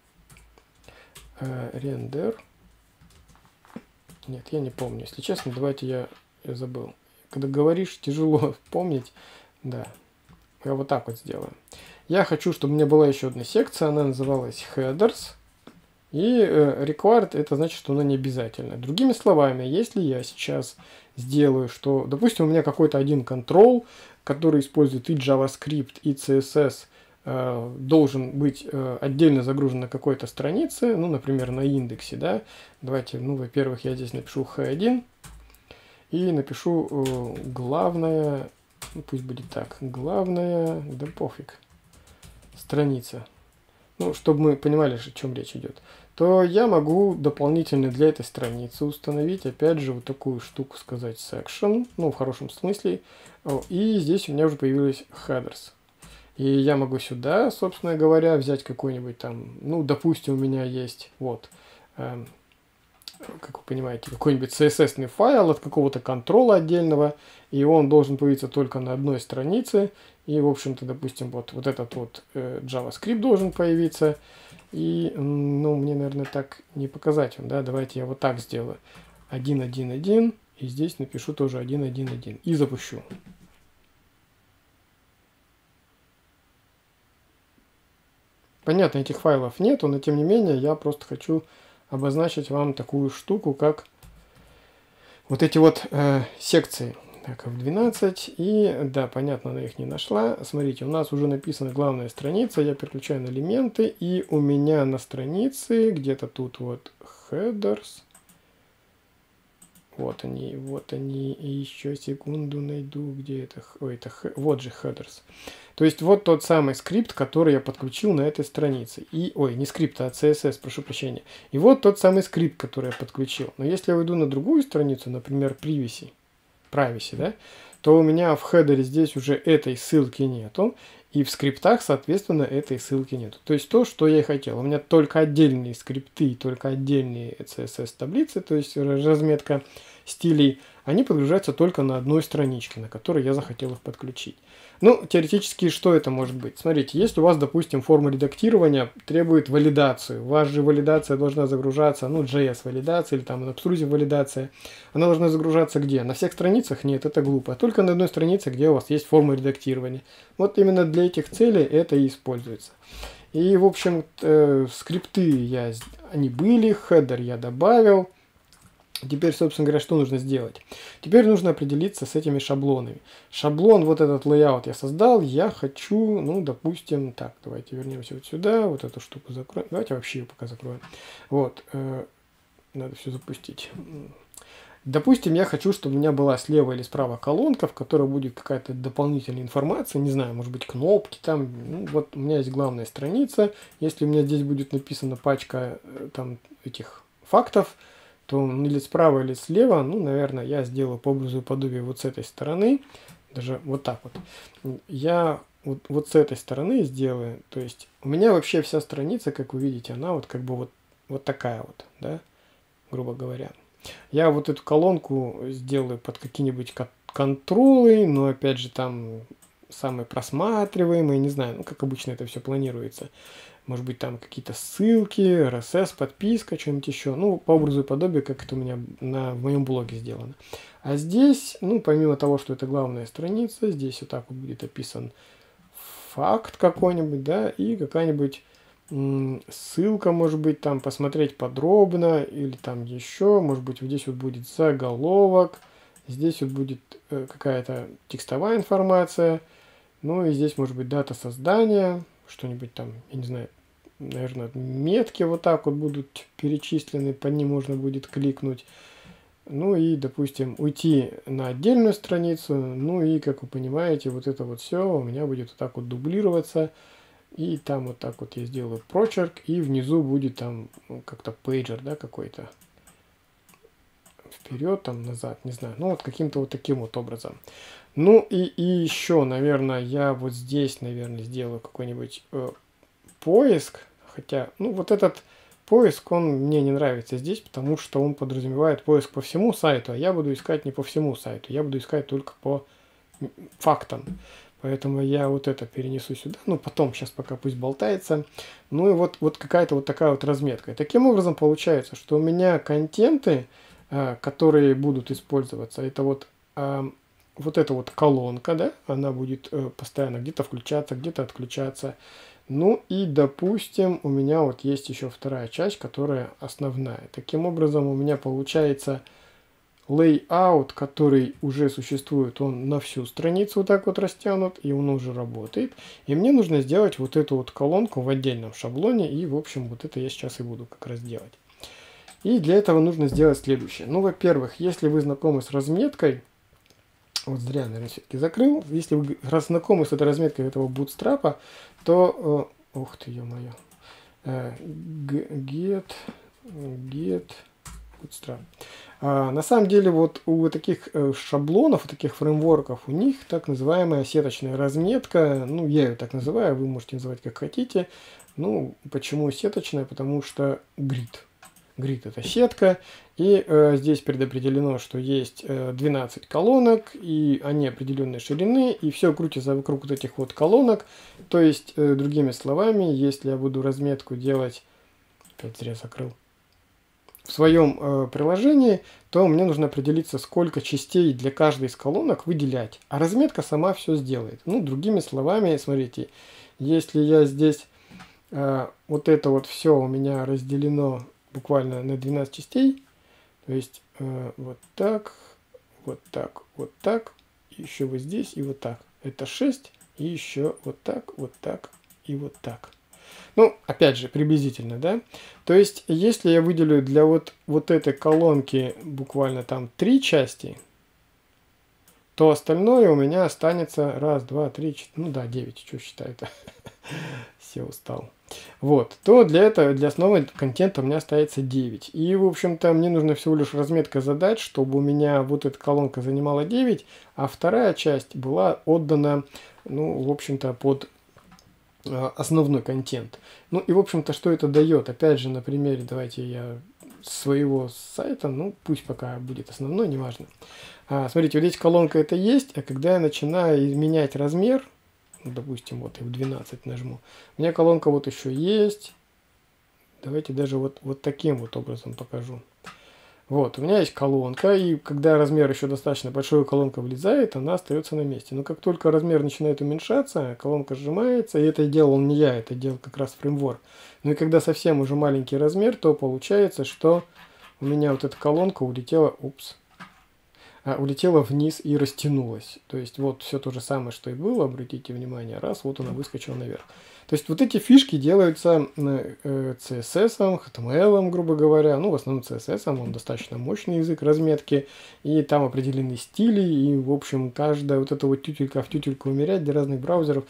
render. Нет, я не помню. Если честно, давайте я забыл. Когда говоришь, тяжело помнить. Да, я вот так вот сделаю. Я хочу, чтобы у меня была еще одна секция. Она называлась headers. И required это значит, что она не обязательна. Другими словами, если я сейчас сделаю, что, допустим, у меня какой-то один control, который использует и JavaScript, и CSS, должен быть отдельно загружен на какой-то странице, ну, например, на индексе, да. Давайте, ну, во-первых, я здесь напишу h1 и напишу главное, ну, пусть будет так, главная, да пофиг, страница. Ну, чтобы мы понимали, о чем речь идет, то я могу дополнительно для этой страницы установить, опять же, вот такую штуку, сказать, section, ну, в хорошем смысле, и здесь у меня уже появились headers. И я могу сюда, собственно говоря, взять какой-нибудь там, ну, допустим, у меня есть, вот, как вы понимаете, какой-нибудь CSS-ный файл от какого-то контрола отдельного, и он должен появиться только на одной странице, и, в общем-то, допустим, вот этот вот JavaScript должен появиться, и, ну, мне, наверное, так не показать вам, да, давайте я вот так сделаю, 1.1.1, и здесь напишу тоже 1.1.1, и запущу. Понятно, этих файлов нету, но тем не менее я просто хочу обозначить вам такую штуку, как вот эти вот секции. Так, F12, и да, понятно, она их не нашла. Смотрите, у нас уже написана главная страница, я переключаю на элементы, и у меня на странице где-то тут вот headers. Вот они, и еще секунду найду, где это, ой, это, вот же headers. То есть вот тот самый скрипт, который я подключил на этой странице. И, ой, не скрипт, а CSS, прошу прощения. И вот тот самый скрипт, который я подключил. Но если я уйду на другую страницу, например, privacy, да, то у меня в хедере здесь уже этой ссылки нету. И в скриптах, соответственно, этой ссылки нету. То есть то, что я и хотел. У меня только отдельные скрипты, только отдельные CSS-таблицы, то есть разметка стилей, они подгружаются только на одной страничке, на которой я захотел их подключить. Ну, теоретически, что это может быть? Смотрите, если у вас, допустим, форма редактирования требует валидацию, у вас же валидация должна загружаться, ну, JS-валидация или там Obstrusive-валидация, она должна загружаться где? На всех страницах? Нет, это глупо. Только на одной странице, где у вас есть форма редактирования. Вот именно для этих целей это и используется. И, в общем, скрипты они были, хедер я добавил. Теперь, собственно говоря, что нужно сделать? Теперь нужно определиться с этими шаблонами. Шаблон, вот этот layout я создал, я хочу, ну, допустим, так, давайте вернемся вот сюда, вот эту штуку закроем. Давайте вообще ее пока закроем. Вот, надо все запустить. Допустим, я хочу, чтобы у меня была слева или справа колонка, в которой будет какая-то дополнительная информация, не знаю, может быть, кнопки там. Ну, вот у меня есть главная страница. Если у меня здесь будет написана пачка там этих фактов, то или справа, или слева, ну, наверное, я сделаю по образу и подобию вот с этой стороны, даже вот так вот. Я вот с этой стороны сделаю, то есть у меня вообще вся страница, как вы видите, она вот как бы вот такая вот, да, грубо говоря. Я вот эту колонку сделаю под какие-нибудь контролы, но опять же там самые просматриваемые, не знаю, ну, как обычно это все планируется. Может быть, там какие-то ссылки, RSS, подписка, что-нибудь еще. Ну, по образу и подобию, как это у меня в моем блоге сделано. А здесь, ну, помимо того, что это главная страница, здесь вот так вот будет описан факт какой-нибудь, да, и какая-нибудь ссылка, может быть, там посмотреть подробно, или там еще, может быть, вот здесь вот будет заголовок, здесь вот будет какая-то текстовая информация, ну, и здесь, может быть, дата создания, что-нибудь там, я не знаю, наверное, метки вот так вот будут перечислены, по ним можно будет кликнуть. Ну и, допустим, уйти на отдельную страницу, ну и, как вы понимаете, вот это вот все у меня будет вот так вот дублироваться. И там вот так вот я сделаю прочерк, и внизу будет там как-то пейджер, да, какой-то. Вперед, там, назад, не знаю. Ну, вот каким-то вот таким вот образом. Ну, и еще, наверное, я вот здесь, наверное, сделаю какой-нибудь поиск. Хотя, ну, вот этот поиск, он мне не нравится здесь, потому что он подразумевает поиск по всему сайту, а я буду искать не по всему сайту, я буду искать только по фактам. Поэтому я вот это перенесу сюда. Ну, потом, сейчас пока пусть болтается. Ну, и вот какая-то вот такая вот разметка. И таким образом получается, что у меня контенты, которые будут использоваться, это вот эта вот колонка, да, она будет постоянно где-то включаться, где-то отключаться. Ну и, допустим, у меня вот есть еще вторая часть, которая основная. Таким образом, у меня получается layout, который уже существует, он на всю страницу вот так вот растянут, и он уже работает. И мне нужно сделать вот эту вот колонку в отдельном шаблоне, и, в общем, вот это я сейчас и буду как раз делать. И для этого нужно сделать следующее. Ну, во-первых, если вы знакомы с разметкой, вот зря, наверное, все-таки закрыл. Если вы знакомы с этой разметкой этого бутстрапа, то... ух ты, ё-моё. Get bootstrap. На самом деле, вот у таких шаблонов, у таких фреймворков, у них так называемая сеточная разметка. Ну, я ее так называю, вы можете называть как хотите. Ну, почему сеточная? Потому что grid. Grid это сетка, и здесь предопределено, что есть 12 колонок, и они определенной ширины, и все крутится вокруг вот этих вот колонок. То есть, другими словами, если я буду разметку делать, опять зря закрыл, в своем приложении, то мне нужно определиться, сколько частей для каждой из колонок выделять, а разметка сама все сделает. Ну, другими словами, смотрите, если я здесь вот это вот все у меня разделено буквально на 12 частей, то есть вот так, вот так, вот так, еще вот здесь и вот так. Это 6, и еще вот так и вот так. Ну, опять же, приблизительно, да? То есть, если я выделю для вот этой колонки буквально там 3 части, то остальное у меня останется 1, 2, 3, 4, ну да, 9, что считаю-то? Все, устал. Вот, то для этого, для основы контента у меня остается 9. И, в общем-то, мне нужно всего лишь разметка задач, чтобы у меня вот эта колонка занимала 9, а вторая часть была отдана, ну, в общем-то, под основной контент. Ну, и, в общем-то, что это дает? Опять же, на примере, давайте я своего сайта, ну, пусть пока будет основной, неважно. Смотрите, вот здесь колонка это есть, а когда я начинаю менять размер, допустим, вот я в 12 нажму, у меня колонка вот еще есть. Давайте даже вот таким вот образом покажу. Вот, у меня есть колонка, и когда размер еще достаточно большой, колонка влезает, она остается на месте. Но как только размер начинает уменьшаться, колонка сжимается, и это делал не я, это делал как раз фреймворк. Ну и когда совсем уже маленький размер, то получается, что у меня вот эта колонка улетела, улетела вниз и растянулась. То есть вот все то же самое, что и было, обратите внимание, раз, вот она выскочила наверх. То есть вот эти фишки делаются CSS, HTML, грубо говоря, ну в основном CSS, он достаточно мощный язык разметки, и там определены стили, и в общем каждая вот эта вот тютелька в тютельку умерять для разных браузеров.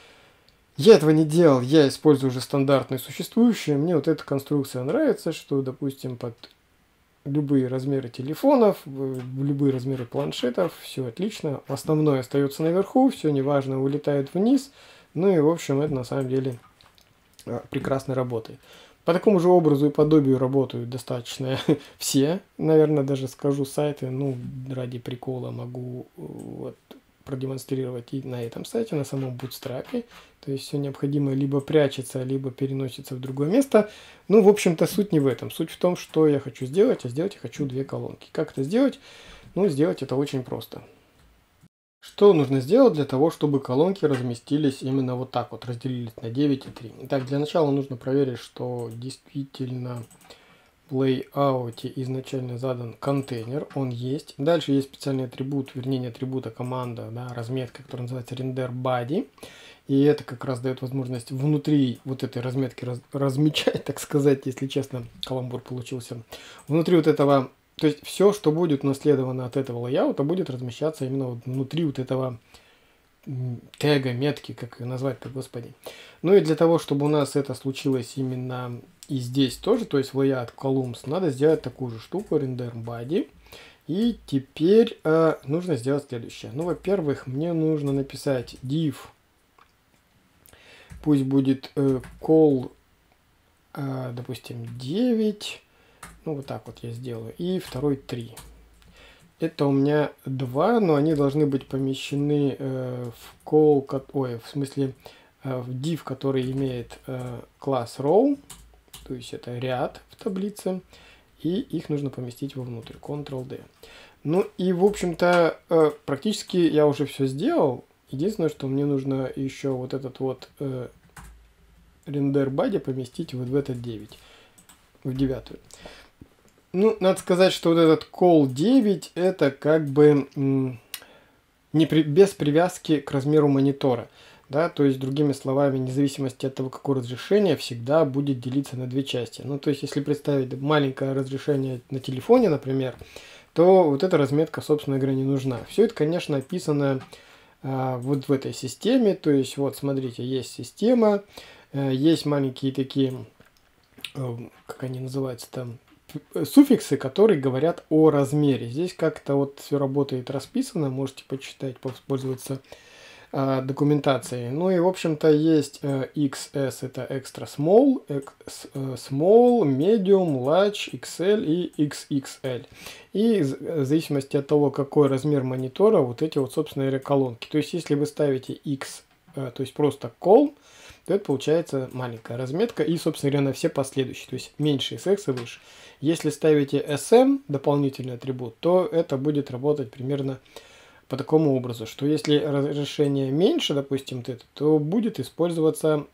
Я этого не делал, я использую уже стандартные существующие, мне вот эта конструкция нравится, что, допустим, под любые размеры телефонов, любые размеры планшетов, все отлично. Основное остается наверху, все неважно, улетает вниз. Ну и в общем это на самом деле прекрасно работает. По такому же образу и подобию работают достаточно все, наверное, даже скажу сайты, ну ради прикола могу вот продемонстрировать и на этом сайте, на самом Bootstrap. То есть все необходимое либо прячется, либо переносится в другое место. Ну, в общем-то, суть не в этом. Суть в том, что я хочу сделать, а сделать я хочу 2 колонки. Как это сделать? Ну, сделать это очень просто. Что нужно сделать для того, чтобы колонки разместились именно вот так вот, разделились на 9 и 3? Итак, для начала нужно проверить, что действительно в лейауте изначально задан контейнер, он есть. Дальше есть специальный атрибут, вернее не атрибут, а команда, да, разметка, которая называется render body. И это как раз дает возможность внутри вот этой разметки размечать, так сказать, если честно, каламбур получился. Внутри вот этого, то есть все, что будет унаследовано от этого лейаута, будет размещаться именно вот внутри вот этого тега, метки, как ее назвать-то, господи. Ну и для того, чтобы у нас это случилось именно и здесь тоже, то есть в layout columns, надо сделать такую же штуку, render body. И теперь нужно сделать следующее. Ну, во-первых, мне нужно написать div, пусть будет call, допустим, 9, ну вот так вот я сделаю, и второй 3. Это у меня 2, но они должны быть помещены в call, ой, в смысле в div, который имеет класс row, то есть это ряд в таблице, и их нужно поместить вовнутрь, Ctrl-D. Ну и, в общем-то, практически я уже все сделал. Единственное, что мне нужно еще вот этот вот render body поместить вот в этот 9, в 9. Ну, надо сказать, что вот этот call 9 это как бы без привязки к размеру монитора. Да, то есть, другими словами, вне зависимости от того, какое разрешение, всегда будет делиться на две части. Ну, то есть, если представить маленькое разрешение на телефоне, например, то вот эта разметка, собственно говоря, не нужна. Все это, конечно, описано вот в этой системе. То есть, вот, смотрите, есть система, есть маленькие такие, как они называются там, суффиксы, которые говорят о размере. Здесь как-то вот все работает расписано, можете почитать, попользоваться документацией. Ну и, в общем-то, есть XS, это extra small, small, medium, large, XL и XXL. И в зависимости от того, какой размер монитора, вот эти вот, собственно говоря, колонки. То есть, если вы ставите X, то есть просто call, то это получается маленькая разметка и, собственно говоря, на все последующие, то есть меньше SX и выше. Если ставите SM, дополнительный атрибут, то это будет работать примерно по такому образу, что если разрешение меньше, допустим, то будет использоваться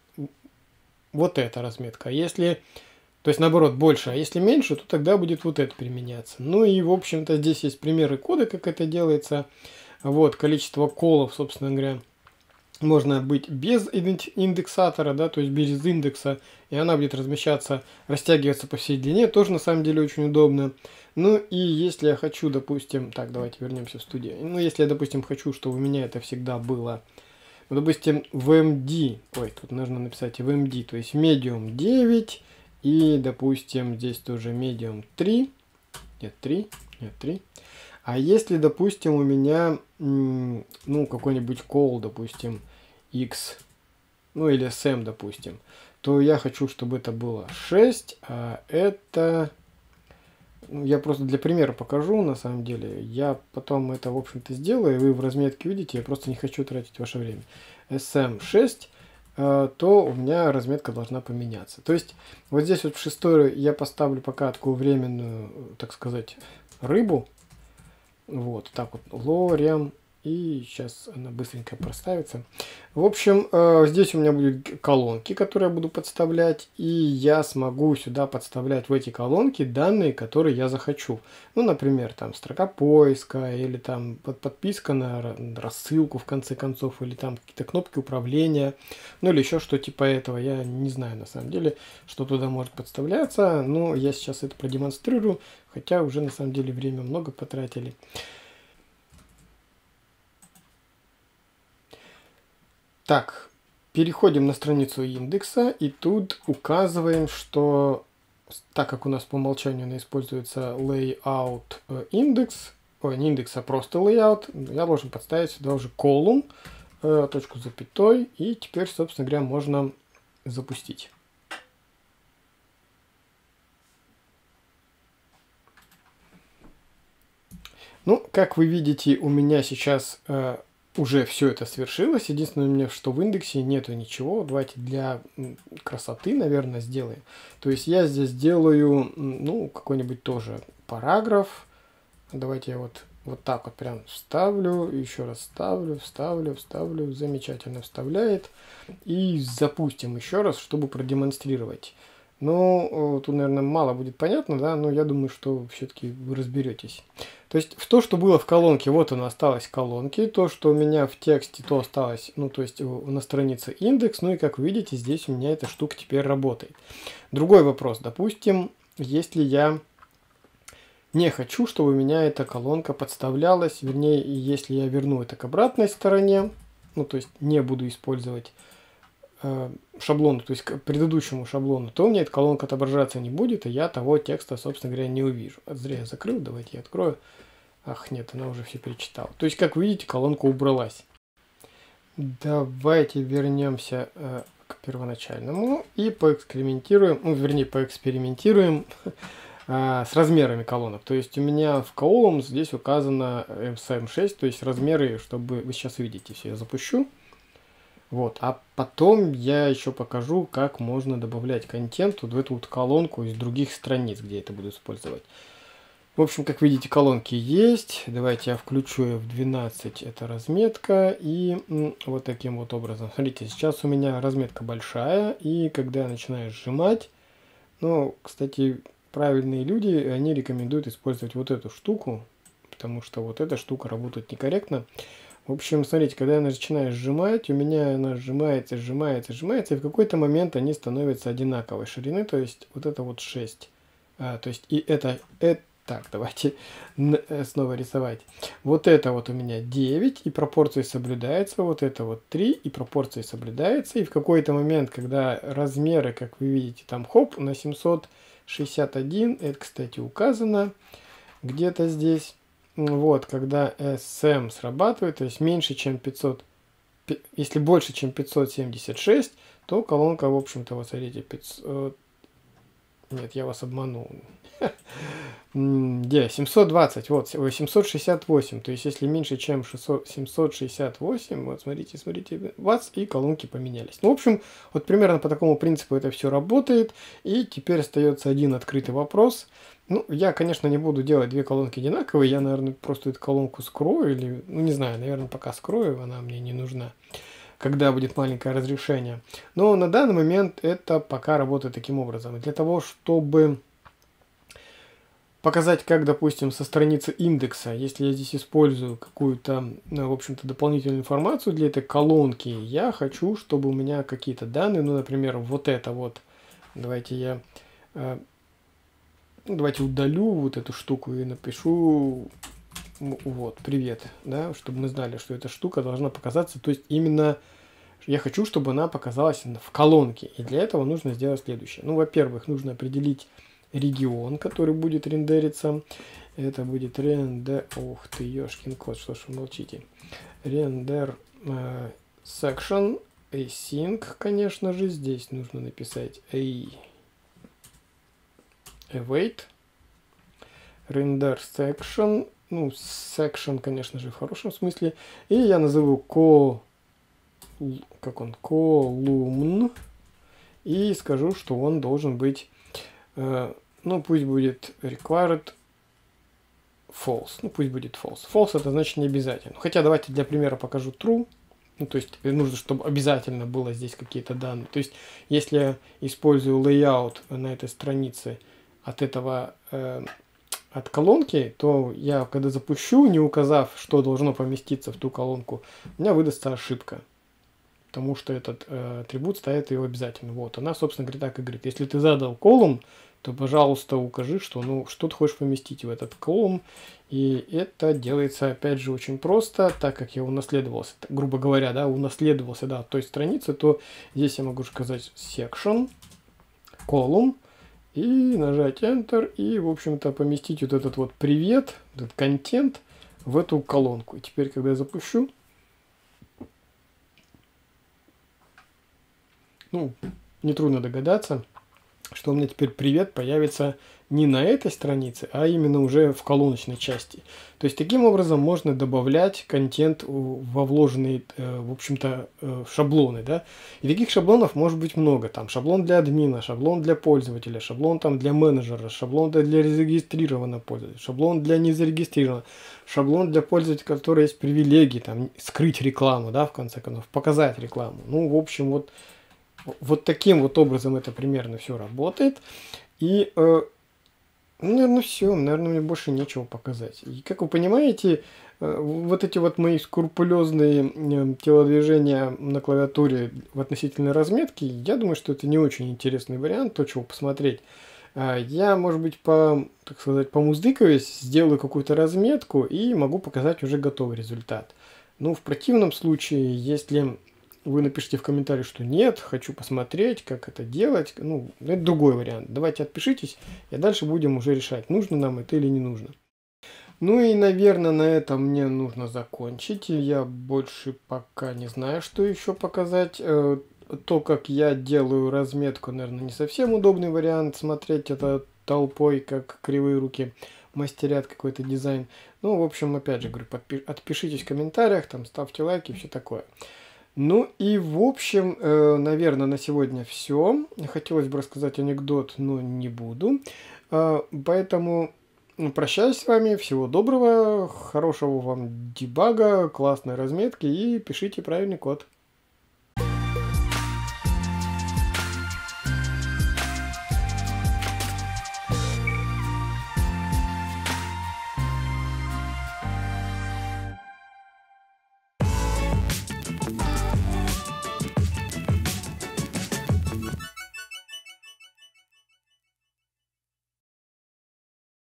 вот эта разметка. Если, то есть наоборот, больше, а если меньше, то тогда будет вот это применяться. Ну и, в общем-то, здесь есть примеры кода, как это делается. Вот, количество колов, собственно говоря, можно быть без индексатора, да, то есть без индекса, и она будет размещаться, растягиваться по всей длине, тоже на самом деле очень удобно. Ну и если я хочу, допустим, так, давайте вернемся в студию. Ну, если я, допустим, хочу, чтобы у меня это всегда было, ну, допустим, в MD, ой, тут нужно написать в MD, то есть medium 9, и, допустим, здесь тоже medium 3, нет, 3, нет, 3. А если, допустим, у меня, ну, какой-нибудь call, допустим, X, ну, или SM, допустим, то я хочу, чтобы это было 6, а это... Ну, я просто для примера покажу, на самом деле. Я потом это, в общем-то, сделаю, и вы в разметке видите, я просто не хочу тратить ваше время. SM6, то у меня разметка должна поменяться. То есть, вот здесь вот в 6 я поставлю пока такую временную, так сказать, рыбу. Вот, так вот, лорем. И сейчас она быстренько проставится. В общем, здесь у меня будут колонки, которые я буду подставлять. И я смогу сюда подставлять в эти колонки данные, которые я захочу. Ну, например, там строка поиска, или там подписка на рассылку в конце концов, или там какие-то кнопки управления, ну или еще что типа этого. Я не знаю на самом деле, что туда может подставляться. Но я сейчас это продемонстрирую, хотя уже на самом деле время много потратили. Так, переходим на страницу индекса, и тут указываем, что так как у нас по умолчанию используется layout индекс, ой, не индекс, а просто layout, я должен подставить сюда уже column, точку с запятой, и теперь, собственно говоря, можно запустить. Ну, как вы видите, у меня сейчас уже все это свершилось. Единственное, у меня, что в индексе нету ничего. Давайте для красоты, наверное, сделаем. То есть я здесь делаю, ну, какой-нибудь тоже параграф. Давайте я вот так вот прям вставлю, еще раз вставлю. Замечательно вставляет. И запустим еще раз, чтобы продемонстрировать. Ну, тут, наверное, мало будет понятно, да, но я думаю, что все-таки вы разберетесь. То есть, то, что было в колонке, вот оно осталось в колонке, то, что у меня в тексте, то осталось, ну, то есть, на странице индекс, ну, и, как вы видите, здесь у меня эта штука теперь работает. Другой вопрос, допустим, если я не хочу, чтобы у меня эта колонка подставлялась, вернее, если я верну это к обратной стороне, ну, то есть не буду использовать шаблону, то есть к предыдущему шаблону, то у меня эта колонка отображаться не будет, и я того текста, собственно говоря, не увижу. Зря я закрыл, давайте я открою. Ах, нет, она уже все перечитала. То есть, как вы видите, колонка убралась. Давайте вернемся к первоначальному и поэкспериментируем, ну, вернее, поэкспериментируем с размерами колонок. То есть у меня в Columns здесь указано M6, то есть размеры, чтобы вы сейчас видите, все, я запущу. Вот, а потом я еще покажу, как можно добавлять контент вот в эту вот колонку из других страниц, где это буду использовать. В общем, как видите, колонки есть. Давайте я включу ее в 12, это разметка. И вот таким вот образом. Смотрите, сейчас у меня разметка большая, и когда я начинаю сжимать, ну, кстати, правильные люди, они рекомендуют использовать вот эту штуку, потому что вот эта штука работает некорректно. В общем, смотрите, когда я начинаю сжимать, у меня она сжимается, сжимается, сжимается, и в какой-то момент они становятся одинаковой ширины, то есть вот это вот 6. То есть и это так, давайте снова рисовать. Вот это вот у меня 9, и пропорции соблюдаются, вот это вот 3, и пропорции соблюдаются, и в какой-то момент, когда размеры, как вы видите, там хоп, на 761, это, кстати, указано где-то здесь. Вот, когда SM срабатывает, то есть меньше, чем 500, если больше, чем 576, то колонка, в общем-то, вот смотрите, 500, нет, я вас обманул. Где? 720, вот, 768, то есть если меньше, чем 768, вот, смотрите, бац, и колонки поменялись. Ну, в общем, вот примерно по такому принципу это все работает, и теперь остается один открытый вопрос. Ну, я, конечно, не буду делать две колонки одинаковые, я, наверное, просто эту колонку скрою, или, ну, не знаю, наверное, пока скрою, она мне не нужна, когда будет маленькое разрешение. Но на данный момент это пока работает таким образом. И для того, чтобы показать, как, допустим, со страницы индекса, если я здесь использую какую-то, в общем-то, дополнительную информацию для этой колонки, я хочу, чтобы у меня какие-то данные, ну, например, вот это вот, давайте я, давайте удалю вот эту штуку и напишу, вот, привет, да, чтобы мы знали, что эта штука должна показаться, то есть именно я хочу, чтобы она показалась в колонке, и для этого нужно сделать следующее. Ну, во-первых, нужно определить регион, который будет рендериться. Это будет рендер... Ух ты, ёшкин кот, что ж вы молчите. Рендер section async, конечно же. Здесь нужно написать await. Render section. Ну, section, конечно же, в хорошем смысле. И я назову column. И скажу, что он должен быть... ну, пусть будет required false. Ну, пусть будет false. False это значит не обязательно. Хотя давайте для примера покажу true. Ну, то есть нужно, чтобы обязательно было здесь какие-то данные. То есть если я использую layout на этой странице от этого, от колонки, то я, когда запущу, не указав, что должно поместиться в ту колонку, у меня выдастся ошибка. Потому что этот атрибут ставит его обязательно. Вот, она, собственно говоря, так и говорит. Если ты задал column, то, пожалуйста, укажи, что, ну, что ты хочешь поместить в этот column. И это делается, опять же, очень просто, так как я унаследовался, грубо говоря, да, унаследовался, да, от той страницы, то здесь я могу сказать section, column, и нажать Enter, и, в общем-то, поместить вот этот вот привет, этот контент в эту колонку. И теперь, когда я запущу, ну, нетрудно догадаться, что у меня теперь привет появится не на этой странице, а именно уже в колоночной части. То есть таким образом можно добавлять контент во вложенные, в общем-то, шаблоны, да. И таких шаблонов может быть много. Там шаблон для админа, шаблон для пользователя, шаблон там для менеджера, шаблон для зарегистрированного пользователя, шаблон для незарегистрированного, шаблон для пользователя, у которого есть привилегии, там, скрыть рекламу, да, в конце концов, показать рекламу. Ну, в общем, вот таким вот образом это примерно все работает. И, ну, наверное, все. Наверное, мне больше нечего показать. И, как вы понимаете, вот эти вот мои скрупулезные телодвижения на клавиатуре в относительной разметке, я думаю, что это не очень интересный вариант, то, чего посмотреть. Я, может быть, так сказать, помуздыкаюсь, сделаю какую-то разметку и могу показать уже готовый результат. Ну, в противном случае, если вы напишите в комментарии, что нет, хочу посмотреть, как это делать, ну, это другой вариант. Давайте отпишитесь, и дальше будем уже решать, нужно нам это или не нужно. Ну и, наверное, на этом мне нужно закончить. Я больше пока не знаю, что еще показать. То, как я делаю разметку, наверное, не совсем удобный вариант смотреть это толпой, как кривые руки мастерят какой-то дизайн. Ну, в общем, опять же, говорю, отпишитесь в комментариях, там, ставьте лайки, все такое. Ну и, в общем, наверное, на сегодня все. Хотелось бы рассказать анекдот, но не буду. Поэтому прощаюсь с вами. Всего доброго, хорошего вам дебага, классной разметки и пишите правильный код.